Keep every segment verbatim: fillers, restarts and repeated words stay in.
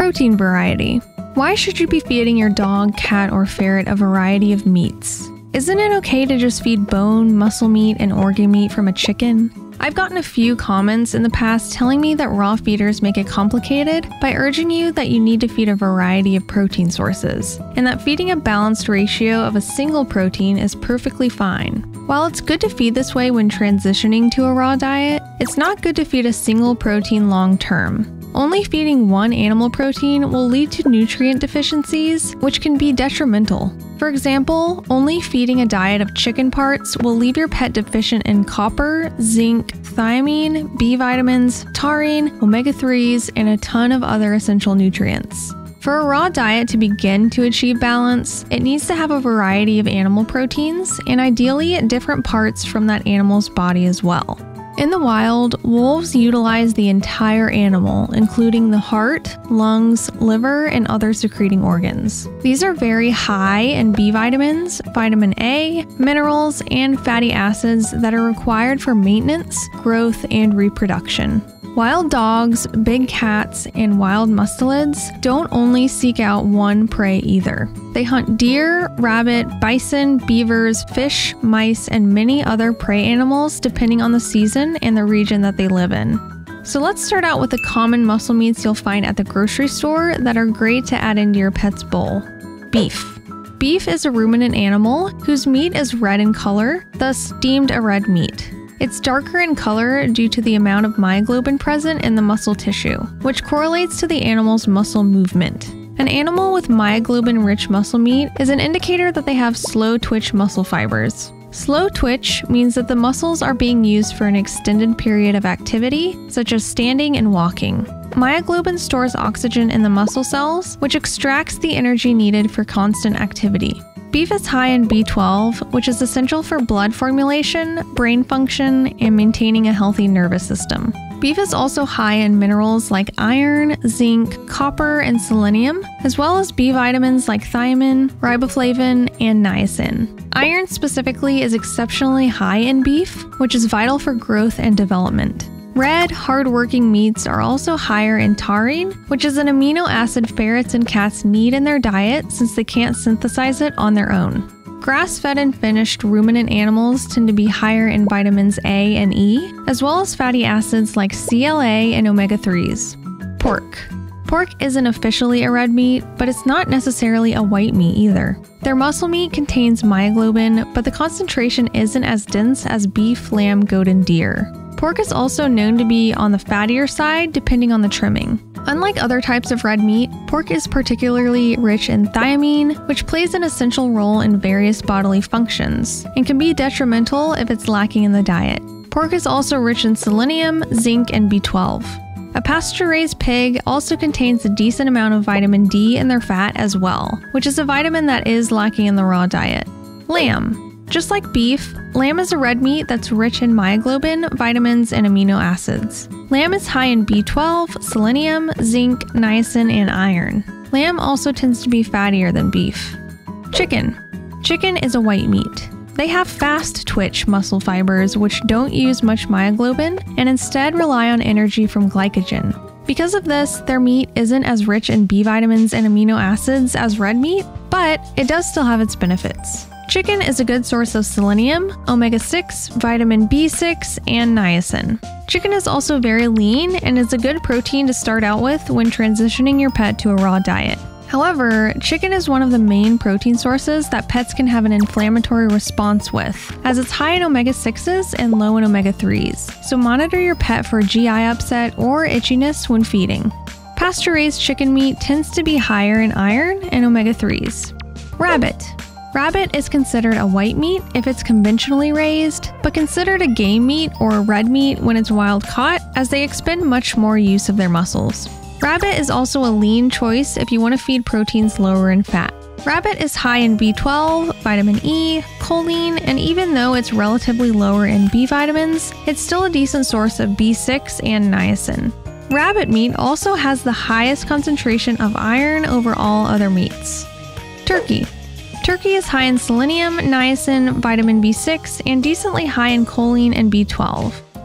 Protein variety. Why should you be feeding your dog, cat, or ferret a variety of meats? Isn't it okay to just feed bone, muscle meat, and organ meat from a chicken? I've gotten a few comments in the past telling me that raw feeders make it complicated by urging you that you need to feed a variety of protein sources, and that feeding a balanced ratio of a single protein is perfectly fine. While it's good to feed this way when transitioning to a raw diet, it's not good to feed a single protein long term. Only feeding one animal protein will lead to nutrient deficiencies, which can be detrimental. For example, only feeding a diet of chicken parts will leave your pet deficient in copper, zinc, thiamine, B vitamins, taurine, omega threes, and a ton of other essential nutrients. For a raw diet to begin to achieve balance, it needs to have a variety of animal proteins, and ideally at different parts from that animal's body as well. In the wild, wolves utilize the entire animal, including the heart, lungs, liver, and other secreting organs. These are very high in B vitamins, vitamin A, minerals, and fatty acids that are required for maintenance, growth, and reproduction. Wild dogs, big cats, and wild mustelids don't only seek out one prey either. They hunt deer, rabbit, bison, beavers, fish, mice, and many other prey animals depending on the season and the region that they live in. So let's start out with the common muscle meats you'll find at the grocery store that are great to add into your pet's bowl. Beef. Beef is a ruminant animal whose meat is red in color, thus deemed a red meat. It's darker in color due to the amount of myoglobin present in the muscle tissue, which correlates to the animal's muscle movement. An animal with myoglobin-rich muscle meat is an indicator that they have slow twitch muscle fibers. Slow twitch means that the muscles are being used for an extended period of activity, such as standing and walking. Myoglobin stores oxygen in the muscle cells, which extracts the energy needed for constant activity. Beef is high in B twelve, which is essential for blood formulation, brain function, and maintaining a healthy nervous system. Beef is also high in minerals like iron, zinc, copper, and selenium, as well as B vitamins like thiamine, riboflavin, and niacin. Iron specifically is exceptionally high in beef, which is vital for growth and development. Red, hard-working meats are also higher in taurine, which is an amino acid ferrets and cats need in their diet since they can't synthesize it on their own. Grass-fed and finished ruminant animals tend to be higher in vitamins A and E, as well as fatty acids like C L A and omega threes. Pork. Pork isn't officially a red meat, but it's not necessarily a white meat either. Their muscle meat contains myoglobin, but the concentration isn't as dense as beef, lamb, goat, and deer. Pork is also known to be on the fattier side depending on the trimming. Unlike other types of red meat, pork is particularly rich in thiamine, which plays an essential role in various bodily functions, and can be detrimental if it's lacking in the diet. Pork is also rich in selenium, zinc, and B twelve. A pasture-raised pig also contains a decent amount of vitamin D in their fat as well, which is a vitamin that is lacking in the raw diet. Lamb. Just like beef, lamb is a red meat that's rich in myoglobin, vitamins, and amino acids. Lamb is high in B twelve, selenium, zinc, niacin, and iron. Lamb also tends to be fattier than beef. Chicken. Chicken is a white meat. They have fast twitch muscle fibers which don't use much myoglobin and instead rely on energy from glycogen. Because of this, their meat isn't as rich in B vitamins and amino acids as red meat, but it does still have its benefits. Chicken is a good source of selenium, omega six, vitamin B six, and niacin. Chicken is also very lean and is a good protein to start out with when transitioning your pet to a raw diet. However, chicken is one of the main protein sources that pets can have an inflammatory response with, as it's high in omega sixes and low in omega threes, so monitor your pet for G I upset or itchiness when feeding. Pasture-raised chicken meat tends to be higher in iron and omega threes. Rabbit. Rabbit is considered a white meat if it's conventionally raised, but considered a game meat or a red meat when it's wild caught, as they expend much more use of their muscles. Rabbit is also a lean choice if you want to feed proteins lower in fat. Rabbit is high in B twelve, vitamin E, choline, and even though it's relatively lower in B vitamins, it's still a decent source of B six and niacin. Rabbit meat also has the highest concentration of iron over all other meats. Turkey. Turkey is high in selenium, niacin, vitamin B six, and decently high in choline and B twelve.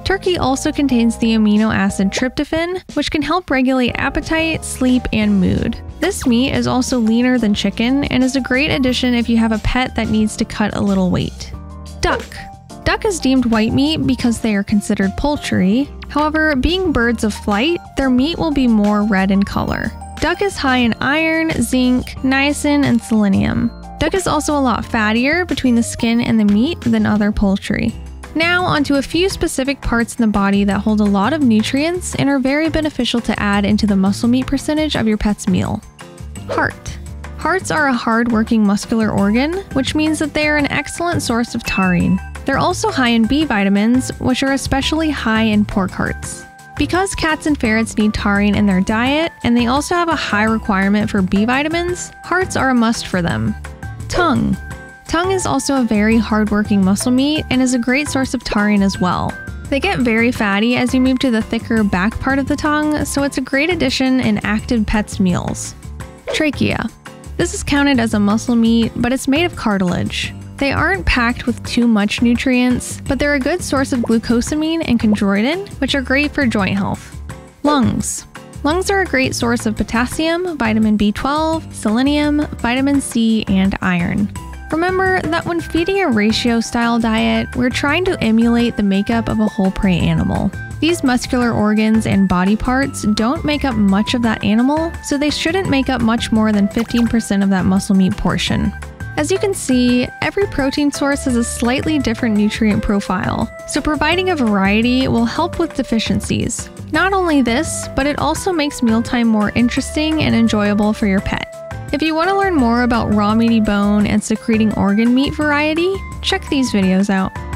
Turkey also contains the amino acid tryptophan, which can help regulate appetite, sleep, and mood. This meat is also leaner than chicken and is a great addition if you have a pet that needs to cut a little weight. Duck. Duck is deemed white meat because they are considered poultry. However, being birds of flight, their meat will be more red in color. Duck is high in iron, zinc, niacin, and selenium. Duck is also a lot fattier between the skin and the meat than other poultry. Now onto a few specific parts in the body that hold a lot of nutrients and are very beneficial to add into the muscle meat percentage of your pet's meal. Heart. Hearts are a hard-working muscular organ, which means that they are an excellent source of taurine. They're also high in B vitamins, which are especially high in pork hearts. Because cats and ferrets need taurine in their diet, and they also have a high requirement for B vitamins, hearts are a must for them. Tongue. Tongue is also a very hard-working muscle meat and is a great source of taurine as well. They get very fatty as you move to the thicker back part of the tongue, so it's a great addition in active pets' meals. Trachea. This is counted as a muscle meat, but it's made of cartilage. They aren't packed with too much nutrients, but they're a good source of glucosamine and chondroitin, which are great for joint health. Lungs. Lungs are a great source of potassium, vitamin B twelve, selenium, vitamin C, and iron. Remember that when feeding a ratio-style diet, we're trying to emulate the makeup of a whole prey animal. These muscular organs and body parts don't make up much of that animal, so they shouldn't make up much more than fifteen percent of that muscle meat portion. As you can see, every protein source has a slightly different nutrient profile, so providing a variety will help with deficiencies. Not only this, but it also makes mealtime more interesting and enjoyable for your pet. If you want to learn more about raw meaty bone and secreting organ meat variety, check these videos out.